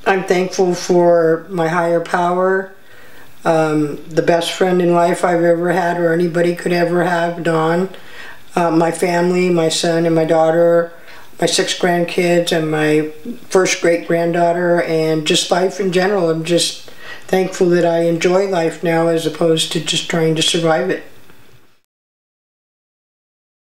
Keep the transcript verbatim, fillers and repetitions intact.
I'm thankful for my higher power, um, the best friend in life I've ever had or anybody could ever have, Dawn, uh, my family, my son and my daughter, my six grandkids and my first great-granddaughter, and just life in general. I'm just thankful that I enjoy life now as opposed to just trying to survive it.